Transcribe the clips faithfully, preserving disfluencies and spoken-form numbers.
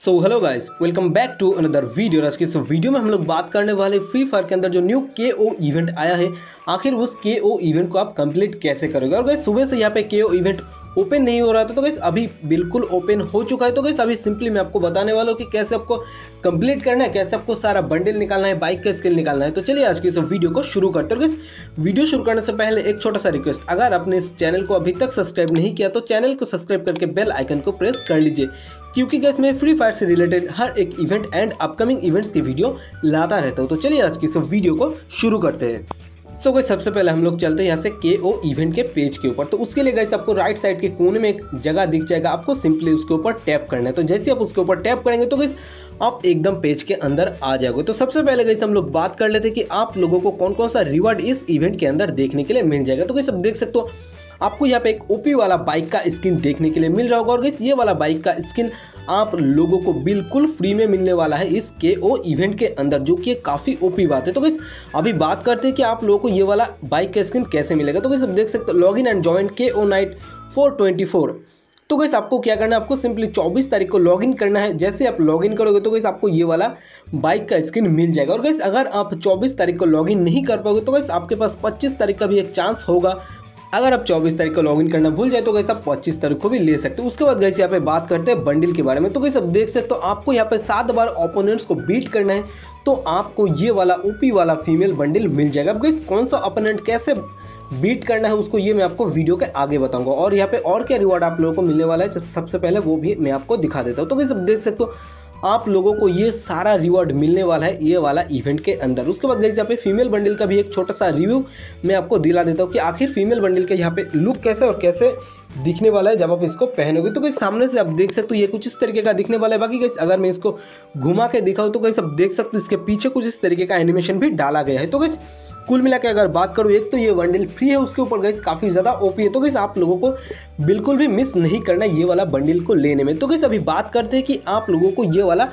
So hello guys, welcome back to another video. आज के इस वीडियो में हम लोग बात करने वाले फ्री फायर के अंदर जो न्यू के ओ इवेंट आया है, आखिर उस के ओ इवेंट को आप कंप्लीट कैसे करोगे। और गाइस सुबह से यहाँ पे के ओ इवेंट ओपन नहीं हो रहा था, तो गाइस अभी बिल्कुल ओपन हो चुका है। तो गाइस अभी सिंपली मैं आपको बताने वाला हूँ कि कैसे आपको कंप्लीट करना है, कैसे आपको सारा बंडल निकालना है, बाइक का स्किल निकालना है। तो चलिए आज की इस वीडियो को शुरू करते हैं। गाइस वीडियो शुरू करने से पहले एक छोटा सा रिक्वेस्ट, अगर आपने इस चैनल को अभी तक सब्सक्राइब नहीं किया तो चैनल को सब्सक्राइब करके बेल आइकन को प्रेस कर लीजिए, क्योंकि गाइस मैं फ्री फायर से रिलेटेड हर एक इवेंट एंड अपकमिंग इवेंट्स की वीडियो लाता रहता हूँ। तो चलिए आज की इस वीडियो को शुरू करते हैं। सो गाइस सबसे पहले हम लोग चलते हैं यहाँ से के ओ इवेंट के पेज के ऊपर। तो उसके लिए गाइस आपको राइट साइड के कोने में एक जगह दिख जाएगा, आपको सिंपली उसके ऊपर टैप करना है। तो जैसे आप उसके ऊपर टैप करेंगे तो गाइस आप एकदम पेज के अंदर आ जाओगे। तो सबसे पहले गाइस हम लोग बात कर लेते हैं कि आप लोगों को कौन कौन सा रिवॉर्ड इस इवेंट के अंदर देखने के लिए मिल जाएगा। तो गाइस आप देख सकते हो, आपको यहाँ पे एक ओपी वाला बाइक का स्किन देखने के लिए मिल रहा होगा। और गाइस ये वाला बाइक का स्किन आप लोगों को बिल्कुल फ्री में मिलने वाला है इस के ओ इवेंट के अंदर, जो कि काफ़ी ओपी बात है। तो गाइस अभी बात करते हैं कि आप लोगों को ये वाला बाइक का स्किन कैसे मिलेगा। तो गाइस आप देख सकते हो, log in and join K O night four twenty four. तो गाइस आपको क्या करना है, आपको सिंपली चौबीस तारीख को लॉगिन करना है। जैसे आप लॉगिन करोगे तो गाइस आपको ये वाला बाइक का स्किन मिल जाएगा। और गाइस अगर आप चौबीस तारीख को लॉगिन नहीं कर पाओगे तो गाइस आपके पास पच्चीस तारीख का भी एक चांस होगा। अगर आप चौबीस तारीख को लॉगिन करना भूल जाए तो गाइस आप पच्चीस तारीख को भी ले सकते हो। उसके बाद गाइस यहाँ पे बात करते हैं बंडल के बारे में। तो गाइस आप देख सकते हो, आपको यहाँ पे सात बार ओपोनेंट्स को बीट करना है तो आपको ये वाला ओपी वाला फीमेल बंडल मिल जाएगा। अब गाइस कौन सा ओपोनेंट कैसे बीट करना है उसको ये मैं आपको वीडियो के आगे बताऊंगा, और यहाँ पे और क्या रिवॉर्ड आप लोगों को मिलने वाला है सबसे पहले वो भी मैं आपको दिखा देता हूँ। तो गाइस आप देख सकते हो, आप लोगों को ये सारा रिवॉर्ड मिलने वाला है ये वाला इवेंट के अंदर। उसके बाद गाइस यहाँ पे फीमेल बंडल का भी एक छोटा सा रिव्यू मैं आपको दिला देता हूँ कि आखिर फीमेल बंडल के यहाँ पे लुक कैसे और कैसे दिखने वाला है जब आप इसको पहनोगे। तो गाइस सामने से आप देख सकते हो ये कुछ इस तरीके का दिखने वाला है। बाकी गाइस अगर मैं इसको घुमा के दिखाऊँ तो गाइस आप देख सकते हो इसके पीछे कुछ इस तरीके का एनिमेशन भी डाला गया है। तो गाइस कुल मिला के अगर बात करूँ, एक तो ये बंडल फ्री है, उसके ऊपर गाइस काफ़ी ज़्यादा ओपी है। तो गाइस आप लोगों को बिल्कुल भी मिस नहीं करना ये वाला बंडल को लेने में। तो गाइस अभी बात करते हैं कि आप लोगों को ये वाला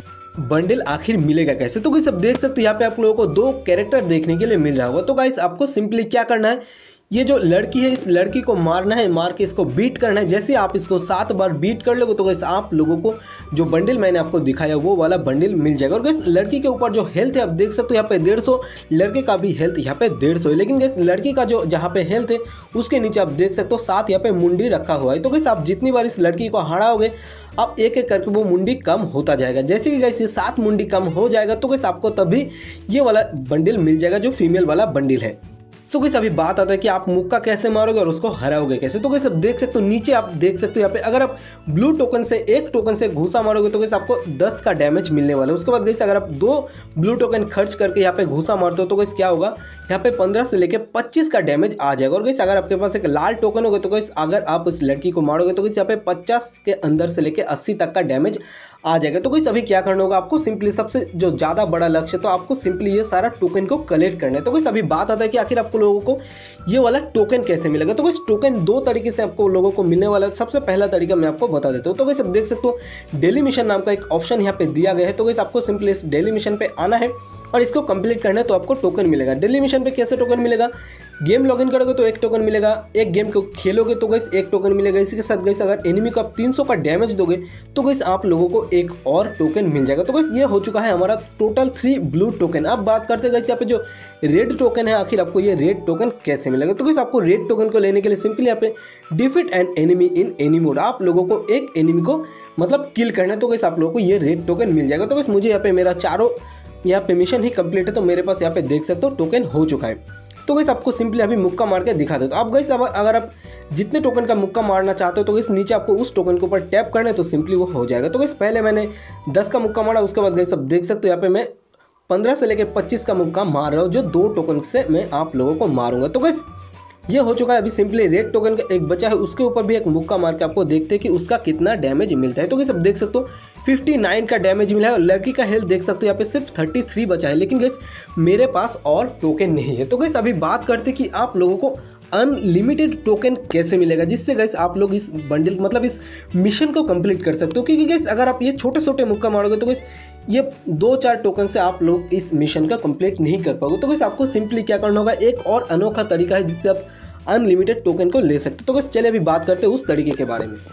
बंडल आखिर मिलेगा कैसे। तो गाइस आप देख सकते हो यहाँ पे आप लोगों को दो कैरेक्टर देखने के लिए मिल रहा होगा। तो गाइस आपको सिंपली क्या करना है, ये जो लड़की है इस लड़की को मारना है, मार के इसको बीट करना है। जैसे आप इसको सात बार बीट कर लोगे तो गाइस आप लोगों को जो बंडल मैंने आपको दिखाया वो वाला बंडल मिल जाएगा। और गाइस लड़की के ऊपर जो हेल्थ है आप देख सकते हो यहाँ पे डेढ़ सौ, लड़के का भी हेल्थ यहाँ पे डेढ़ सौ है। लेकिन गाइस लड़की का जो जहाँ पे हेल्थ है उसके नीचे आप देख सकते हो सात यहाँ पे मुंडी रखा हुआ है। तो गाइस आप जितनी बार इस लड़की को हराओगे आप एक एक करके वो मुंडी कम होता जाएगा। जैसे कि गाइस ये सात मुंडी कम हो जाएगा तो गाइस आपको तभी ये वाला बंडल मिल जाएगा जो फीमेल वाला बंडल है। सो गाइस अभी बात आता है कि आप मुक्का कैसे मारोगे और उसको हराओगे कैसे। तो गाइस आप देख सकते हो, नीचे आप देख सकते हो यहाँ पे अगर आप ब्लू टोकन से एक टोकन से घुसा मारोगे तो गाइस आपको दस का डैमेज मिलने वाला है। उसके बाद गाइस अगर आप दो ब्लू टोकन खर्च करके यहाँ पे घुसा मारते हो तो गाइस क्या होगा, यहाँ पे पंद्रह से लेके पच्चीस का डैमेज आ जाएगा। और गाइस अगर आपके पास एक लाल टोकन होगा तो गाइस अगर आप इस लड़की को मारोगे तो गाइस यहाँ पे पचास के अंदर से लेके अस्सी तक का डैमेज आ जाएगा। तो गाइस अभी क्या करना होगा, आपको सिंपली सबसे जो ज़्यादा बड़ा लक्ष्य तो आपको सिंपली ये सारा टोकन को कलेक्ट करना है। तो गाइस अभी बात आता है कि आखिर आपको लोगों को ये वाला टोकन कैसे मिलेगा। तो गाइस टोकन दो तरीके से आपको लोगों को मिलने वाला है। सबसे पहला तरीका मैं आपको बता देता हूँ। तो गाइस आप देख सकते हो, डेली मिशन नाम का एक ऑप्शन यहाँ पे दिया गया है। तो गाइस आपको सिंपली इस डेली मिशन पे आना है और इसको कंप्लीट करना है तो आपको टोकन मिलेगा। डेली मिशन पे कैसे टोकन मिलेगा, गेम लॉगिन करोगे तो एक टोकन मिलेगा, एक गेम को खेलोगे तो गाइस एक टोकन मिलेगा। इसी के साथ गाइस अगर एनिमी को आप तीन सौ का डैमेज दोगे तो गाइस आप लोगों को एक और टोकन मिल जाएगा। तो गाइस ये हो चुका है हमारा टोटल थ्री ब्लू टोकन। अब बात करते हैं गाइस यहाँ पे जो रेड टोकन है, आखिर आपको ये रेड टोकन कैसे मिलेगा। तो गाइस आपको रेड टोकन को लेने के लिए सिंपली यहाँ पे defeat an enemy in any mode, आप लोगों को एक एनिमी को मतलब किल करना है तो गाइस आप लोगों को ये रेड टोकन मिल जाएगा। तो गाइस मुझे यहाँ पे मेरा चारों यहाँ पे मिशन ही कंप्लीट है तो मेरे पास यहाँ पे देख सकते हो टोकन हो चुका है। तो गाइस आपको सिंपली अभी मुक्का मार के दिखा देता हूँ। अब गाइस अगर आप जितने टोकन का मुक्का मारना चाहते हो तो गाइस नीचे आपको उस टोकन के ऊपर टैप करना है तो सिंपली वो हो जाएगा। तो गाइस पहले मैंने दस का मुक्का मारा, उसके बाद गाइस आप देख सकते हो यहाँ पे मैं पंद्रह से लेकर पच्चीस का मुक्का मार रहा हूँ, जो दो टोकन से मैं आप लोगों को मारूंगा। तो गाइस ये हो चुका है। अभी सिंपली रेड टोकन का एक बचा है, उसके ऊपर भी एक मुक्का मार के आपको देखते हैं कि उसका कितना डैमेज मिलता है। तो गाइस आप देख सकते हो उनसठ का डैमेज मिला है और लड़की का हेल्थ देख सकते हो यहाँ पे सिर्फ तैंतीस बचा है। लेकिन गाइस मेरे पास और टोकन नहीं है। तो गाइस अभी बात करते हैं कि आप लोगों को अनलिमिटेड टोकन कैसे मिलेगा, जिससे गाइस आप लोग इस बंडल मतलब इस मिशन को कंप्लीट कर सकते हो। क्योंकि गाइस अगर आप ये छोटे छोटे मुक्का मारोगे तो गाइस ये दो चार टोकन से आप लोग इस मिशन का कंप्लीट नहीं कर पाओगे। तो गाइस आपको सिंपली क्या करना होगा, एक और अनोखा तरीका है जिससे आप अनलिमिटेड टोकन को ले सकते हो। तो गाइस चलिए अभी बात करते हैं उस तरीके के बारे में।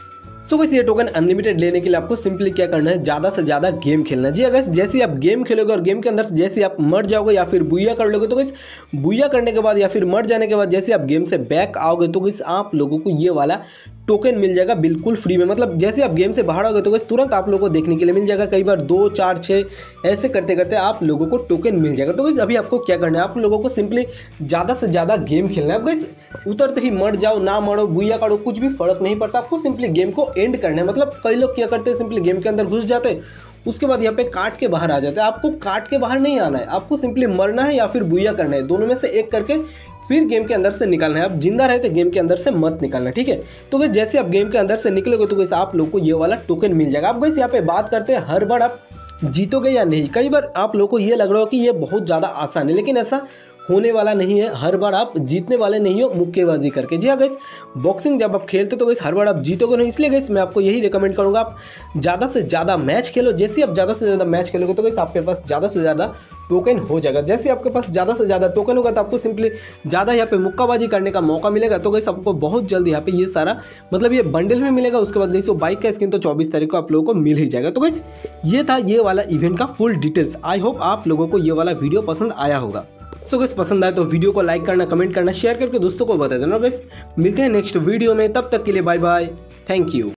सो गाइस ये टोकन अनलिमिटेड लेने के लिए आपको सिंपली क्या करना है, ज़्यादा से ज़्यादा गेम खेलना है। जी अगर जैसे आप गेम खेलोगे और गेम के अंदर जैसे आप मर जाओगे या फिर बुया कर लोगे, तो गाइस बुया करने के बाद या फिर मर जाने के बाद जैसे आप गेम से बैक आओगे तो गाइस आप लोगों को ये वाला टोकन मिल जाएगा बिल्कुल फ्री में। मतलब जैसे आप गेम से बाहर आओगे तो गाइस तुरंत आप लोगों को देखने के लिए मिल जाएगा। कई बार दो चार छः ऐसे करते करते आप लोगों को टोकन मिल जाएगा। तो गाइस अभी आपको क्या करना है, आप लोगों को सिंपली ज़्यादा से ज़्यादा गेम खेलना है। अब गाइस उतरते ही मर जाओ ना मरो बुया करो कुछ भी फर्क नहीं पड़ता, आपको सिंपली गेम को एंड करना है। मतलब कई लोग क्या करते हैं, सिंपली गेम के अंदर घुस जाते हैं, उसके बाद यहाँ पे काट के बाहर आ जाते हैं। आपको काट के बाहर नहीं आना है, आपको सिंपली मरना है या फिर बुया करना है, दोनों में से एक करके फिर गेम के अंदर से निकलना है। आप जिंदा रहे तो गेम के अंदर से मत निकलना, ठीक है। तो गाइस जैसे आप गेम के अंदर से निकलोगे तो गाइस आप लोगों को ये वाला टोकन मिल जाएगा। अब गाइस यहाँ पे बात करते हैं हर बार आप जीतोगे या नहीं। कई बार आप लोगों को ये लग रहा हो कि ये बहुत ज़्यादा आसान है, लेकिन ऐसा होने वाला नहीं है। हर बार आप जीतने वाले नहीं हो मुक्केबाजी करके। जी हाँ गाइस, बॉक्सिंग जब आप खेलते तो गाइस हर बार आप जीतोगे नहीं, इसलिए गाइस मैं आपको यही रिकमेंड करूंगा आप ज़्यादा से ज़्यादा मैच खेलो। जैसे आप ज़्यादा से ज़्यादा मैच खेलोगे तो गाइस आपके पास ज़्यादा से ज़्यादा टोकन हो जाएगा। जैसे आपके पास ज़्यादा से ज़्यादा टोकन होगा तो आपको सिंपली ज़्यादा यहाँ पे मुक्काबाजी करने का मौका मिलेगा। तो गाइस आपको बहुत जल्द यहाँ पे ये सारा मतलब ये बंडल में मिलेगा। उसके बाद गाइस वो बाइक का स्किन तो चौबीस तारीख को आप लोगों को मिल ही जाएगा। तो गाइस ये था ये वाला इवेंट का फुल डिटेल्स। आई होप आप लोगों को ये वाला वीडियो पसंद आया होगा। सो गाइस पसंद आए तो वीडियो को लाइक करना, कमेंट करना, शेयर करके दोस्तों को बता देना। गाइस मिलते हैं नेक्स्ट वीडियो में, तब तक के लिए बाय बाय, थैंक यू।